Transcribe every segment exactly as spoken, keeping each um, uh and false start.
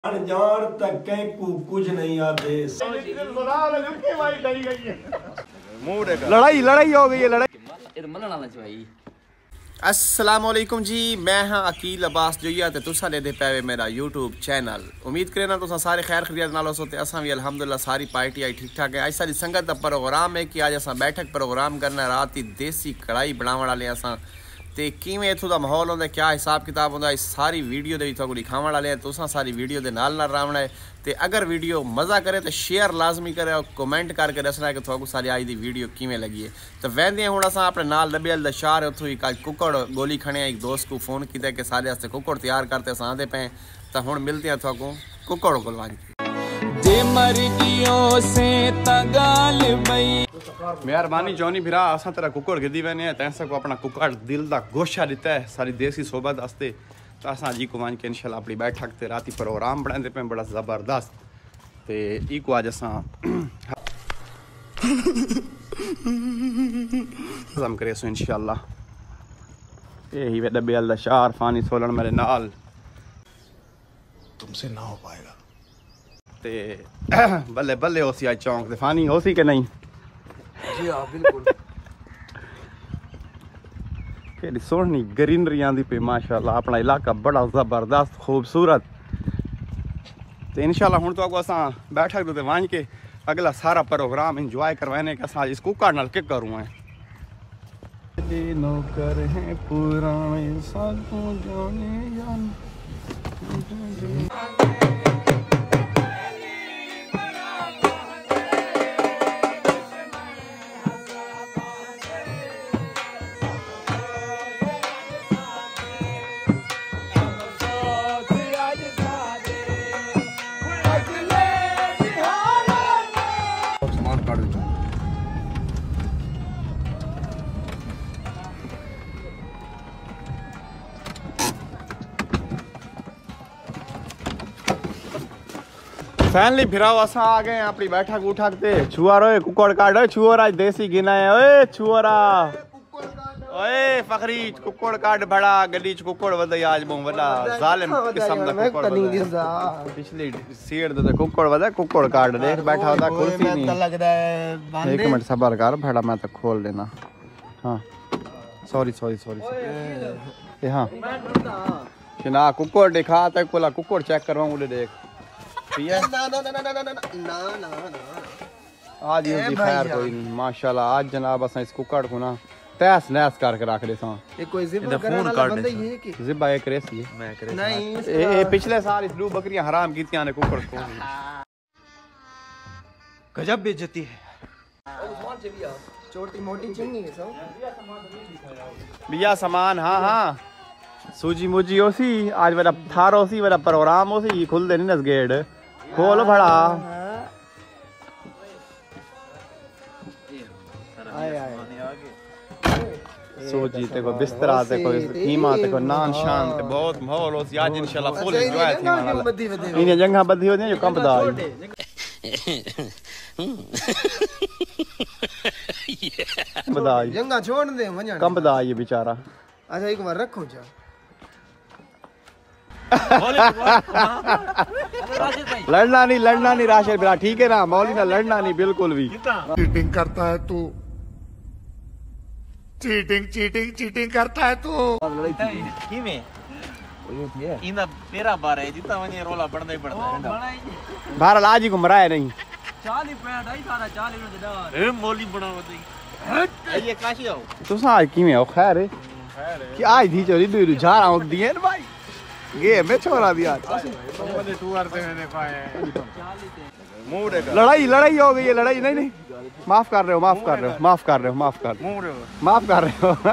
जान तक को कुछ नहीं आते। लड़ाई लड़ाई हो गई है लड़ाई। अस्सलाम वालेकुम जी, मैं हाँ अकील अब्बास जोइया ते तुसा दे पे मेरा यूट्यूब चैनल। उम्मीद करे ना तुसा सारे खैर खैरियत नाल होते। असां भी अल्हम्दुलिल्लाह सारी पार्टी आई ठीक ठाक है। अज सारी संगत का प्रोग्राम है कि अज असां बैठक प्रोग्राम करना रात की देसी कढ़ाई बनाने वाले असां ते किवें इत्थों दा माहौल होंदा क्या हिसाब किताब होंदा इस सारी वीडियो दे विच दिखाने वाले हैं। तुसां सारी वीडियो दे नाल नाल रहना है ते अगर वीडियो मज़ा करे तो शेयर लाजमी करे और कमेंट करके दसना है कि तुहानू सारी अज दी वीडियो किवें लगी है। तो वहदे हुण असां अपने नाल दबियल दा शहर उत्थों ही कल कुकड़ गोली खणे एक दोस्त को फोन किया कि सारे वास्ते कुकड़ तैयार करते असां आंदे पे। तो हुण मिलते हैं तुहानू कुकड़ कोल वंज जे मर गियो से तगाल बई। मेहरबानी चौनी फिरा असां तेरा कुकड़ गिद्दी वने हैं तैसा को अपना कुकड़ दिल दा गोशा दिता है सारी देसी सोबत वास्ते। तो असां जी को वन के इंशाल्लाह अपनी बैठक ते राती प्रोग्राम बनाते पे बड़ा ज़बरदस्त ते ई को आज असां हज़म करे सो इंशाल्लाह। ये ही डब्बे अल दा शार फानी सोलन मेरे नाल तुमसे ना हो पाएगा ते बल्ले बल्ले होसी आज चौंक ते फानी होसी के नहीं। जी हाँ बिल्कुल। केड़ी सोहनी ग्रीनरी आंदी पे माशाल्लाह। अपना इलाका बड़ा ज़बरदस्त खूबसूरत। तो इंशाल्लाह हुण तो असां बैठक ते वंज के अगला सारा प्रोग्राम इंजॉय करवाने के असां इस कुकड़ नाल के करूँ है। नौकर हैं पुराने साथों जाने जान फैनली फिराओ असां आ गए हैं अपनी बैठक उठक ते। छुआर ओए कुकड़ काट ओए छुआर आज देसी गिना है ओए छुआरा ओए फखरी कुकड़ काट बड़ा गड्डी च कुकड़ वदई आज बहु वडा जालिम किस्म दा कुकड़ पिछली सीट दे कुकड़ वदा कुकड़ काट देख बैठा होता कुर्सी नहीं लग रहा है बंदे। एक मिनट सब्र कर भड़ा मैं तो खोल देना। हां सॉरी सॉरी सॉरी ए हां ना कुकड़ दिखा तक कोला कुकड़ चेक करवाऊं उड़े देख ना ना ना ना ना ना ना ना ना आज ये खैर कोई नहीं माशाल्लाह। आज जनाब असां इस कुकड़ को ना तहस नहस करके रख दे सां। ये कोई जिबा करने वाला बंदा ही है कि जिबा एक रेसी है मैं करे नहीं ए पिछले साल इस दो बकरियां हराम कीतियां ने कुकड़ को। गजब बेइज्जती है। छोटी मोटी चंगी है सब बिया सामान। हां हां सूजी मुजी होसी आज बड़ा थार होसी बड़ा प्रोग्राम होसी खुल दे नहीं नस गेट खोल भड़ा आए आए सूजी ते को बिस्तरा ते को कीमा ते को नान शान ते बहुत माहौल होसी आज इंशाल्लाह फुल एंजॉय थी वाला। इने जंगा बद्धी होने जो कंपदा बधाई जंगा छोड़ दे वणा कंपदा ये बेचारा। अच्छा एक बार रखो जा लड़ना नहीं लड़ना नहीं राशिद बिरा ठीक है ना मौली ना लड़ना नहीं बिल्कुल भी। चीटिंग करता है तू चीटिंग चीटिंग चीटिंग करता है तू किवें इंदा मेरा बार है जितना वने रोला पड़दा ही पड़दा है। बहरहाल आज ही घुमरा है नहीं चालीस पैंठ आई सारा चालीस मिनट दा ए मौली बनावत ये काशी आओ तुसा आज किवें हो खैर है कि आज दी चोरी दूर जा रहा हूं दिए भाई ये मैं छोड़ा दिया बंदे तू करते मैंने पाए मूड है। लड़ाई लड़ाई हो गई है लड़ाई नहीं नहीं माफ कर रहे हो माफ कर रहे हो माफ कर रहे हो माफ कर माफ कर रहे हो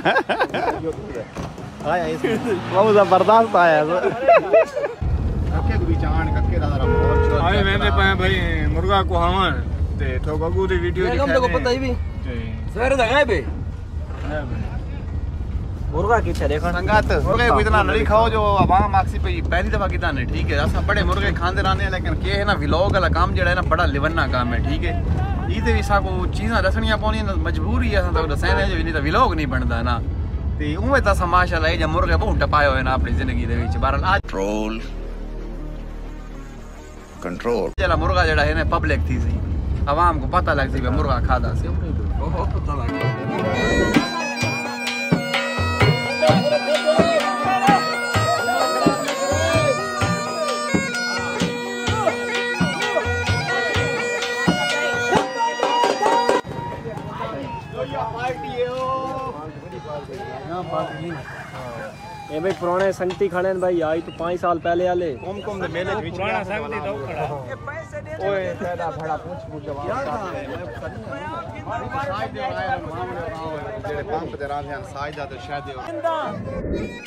आया इस बहुत जबरदस्त आया कक्के को भी जान कक्के दा जरा बहुत आए मैंने पाए भाई मुर्गा को हवन ते तो गगू दी वीडियो दिखा हमको पता ही भी सवेरे दा गए बे मुर्गा किथे देखो संगत मुर्गे को इतना नहीं खाओ जो आवाम आक्सी पे पहली दफा किता नहीं ठीक है। असा बड़े मुर्गे खांदे रहने लेकिन के है ना व्लॉग वाला काम जेड़ा है ना बड़ा लिवन्ना काम है ठीक है। इदे भी सा को चीज़ां दसनियां पौनियां मजबूरी है असा तो दसने जो नहीं तो व्लॉग नहीं बनदा ना ते उवें तां माशाल्लाह जब मुर्गे बहुत टपाए हुए ना अपनी जिंदगी दे विच। बहरहाल आज ट्रोल कंट्रोल चला मुर्गा जड़ा है ना पब्लिक थी सी आवाम को पता लग सी मुर्गा खादा सी ओहो पता लग ए भाई पुराने संगती खड़े हैं भाई आई तो पाँच साल पहले वाले कुम कुम दे मेले विच पुराना संगती दो खड़ा ओए तेरा बड़ा पूछ पूछ जवाब साइड दे आए मामले आओ जेड़े पंप दे रांधियां साइदा ते शादी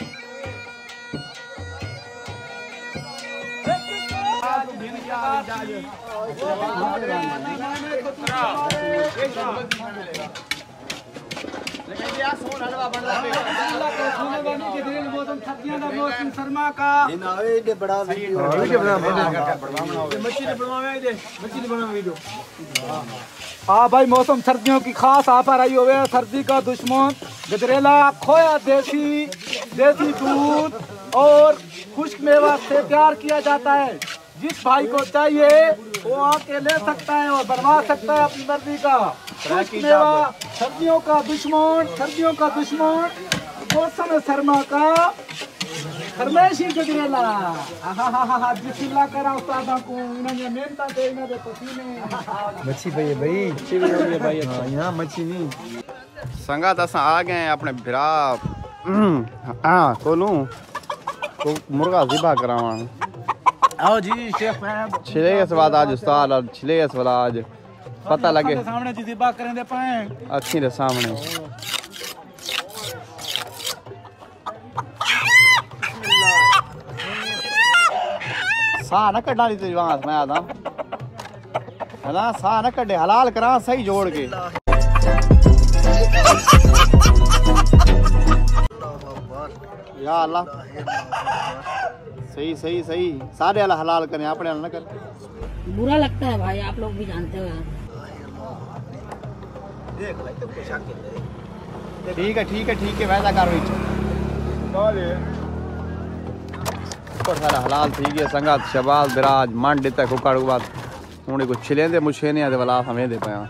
हाँ भाई मौसम सर्दियों की खास ऑफर आई हुई है। सर्दी का दुश्मन गजरेला खोया देसी देसी दूध और खुश्क मेवा से तैयार किया जाता है। जिस भाई को चाहिए वो आके ले सकता है और बनवा सकता है अपनी मर्जी का। खुश्क मेवा सर्दियों का दुश्मन सर्दियों का दुश्मन मौसम सरमा का फरमाइशी गजरेला आहा बिस्मिल्लाह करा उस्तादा को इन्होंने मेहनत दे इन्होंने पसीने मच्छी भाई भाई अच्छी भी है भाई यहाँ मच्छी नहीं संगत असा आ गए अपने भरा हाँ कोनू को मुर्गा ज़िबा करावा आओ जी शेख साहब छिले के बाद आज उस्ताद और छिले के बाद आज पता लगे सामने जी ज़िबा करें दे पाए अच्छी रे सामने सा न कढ़ा ली तेरी वहां मैं आता है ना सा न कढ़े हलाल करा सही जोड़ के या अल्लाह सही सही सही सारे अल्लाह हलाल करें अपने न कर बुरा लगता है भाई आप लोग भी जानते हो ठीक है ठीक है ठीक है वैसा कर रही सारा हलाल थी गया संगत शबाज बिराज मन देता है कुकड़ बाद उन्हें कुछ छिले दे मुझे नहीं आते वाला हमें दे पाया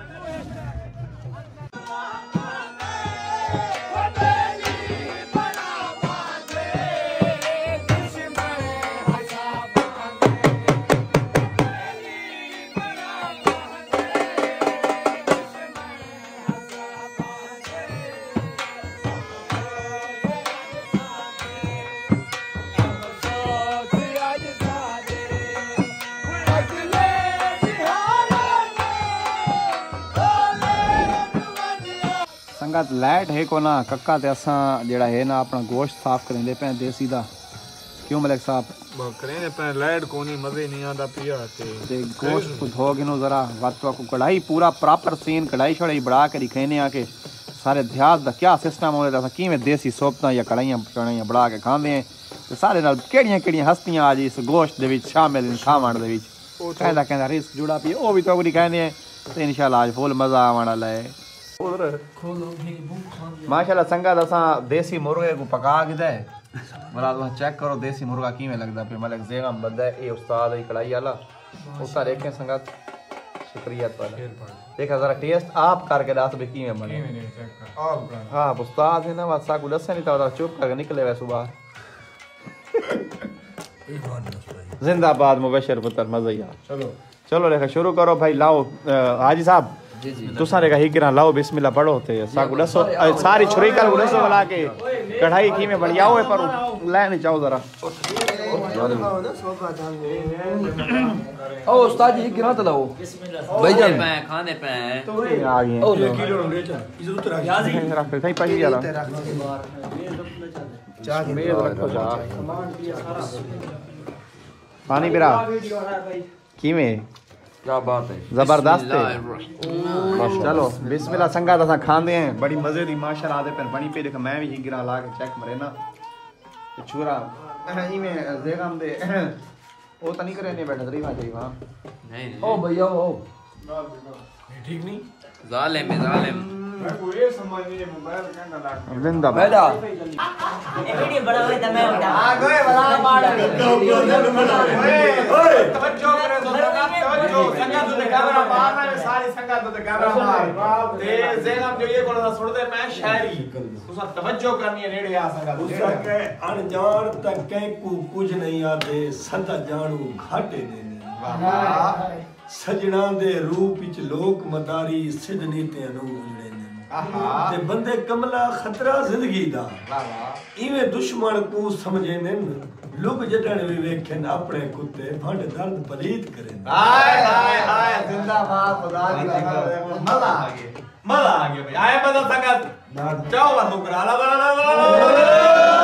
संगत लाइट है को ना कक्का ते असा जेड़ा है ना अपना गोश्त साफ करेंदे पे देसी दा क्यों मलिक साहब करेंदे पे लाइट कोनी मजे नहीं आंदा पिया ते ते गोश्त को धो गिनो जरा वातवा को कढ़ाई पूरा प्रॉपर सीन कढ़ाई छड़ाई बढ़ा के दिखाने आके सारे ध्यान दा क्या सिस्टम होए दा किवें देसी सोपता या कढ़ाइयां चढ़ाइयां बढ़ा के खांदे हैं ते सारे नाल केड़ियां केड़ियां हस्तियां आज इस गोश्त दे विच शामिल इन खावण दे विच कहंदा कहंदा रिस्क जुड़ा पी ओ भी तो कोई कहंदे हैं ते इंशाल्लाह आज फुल मजा आवन वाला है माशाल्लाह संगत असा देसी मुर्गे को पका के दे मला तुम चेक करो देसी मुर्गा किवें लगदा पे मलिक ज़ेगम बंदा है ए उस्ताद है कढ़ाई वाला उसका देखें संगत शुक्रिया वाला देखा जरा टेस्ट आप करके दस भी किवें बने हां उस्ताद है ना वासा को दस नहीं तो चुप करके निकले वे सुबह जिंदाबाद मुबशर पुत्र मजा यार चलो चलो लेखा शुरू करो भाई लाओ हाजी साहब जी जी तुसारे का हिगरा लाओ बिस्मिल्लाह पढ़ो थे साकू दसो सारी छुरी कर दसो वाला के कढ़ाई की में बढ़िया होए पर ले नहीं चाहो जरा ओ उस्ताद जी गिरा तो लाओ भाई जान पे खाने पे तो आ गए ओ किलो ले जा इधर उतर आ जी रख पे पड़ी जाला चाह मेज रखो जा पानी पिरा की में क्या बात है जबरदस्त है चलो बिस्मिल्लाह संगत असा खांदे हैं बड़ी मजे दी माशाल्लाह आदे पर बनी पे देख मैं भी हिगरा ला के चेक मरे ना छुरा ई में जेगम दे ओ त नहीं करे नहीं बैठा तरी भाई वहां नहीं ओ भैया ओ ठीक नहीं जालिम है जालिम मैं को ये समझ नहीं मोबाइल कहना लाग जिंदा बैठा ये वीडियो बड़ा होता मैं उठा आ गए बड़ा मार ओए ओए तवज्जो करे भाई संगत तो कैमरा मार ते ज़ैनब जो ये कोन सा सुनदे मैं शायरी तुसा तवज्जो करनी है नेड़े आ संगत दूसरा के अनजान तक के को कुछ नहीं आते सदा जानू घाटे देने वाह सजना दे रूप विच लोक मदारी सिद्धनी ते अनु उजड़े ने ते बंदे कमला खतरा जिंदगी दा वाह वाह इवे दुश्मन को समझे ने लुक जटण भी वेखन अपने कुत्ते भंड दर्द पलीत करे हाय हाय हाय जिंदाबाद खुदा दी कसम मजा आ गया मजा आ गया भाई आए बदल संगत जाओ बस करा ला ला ला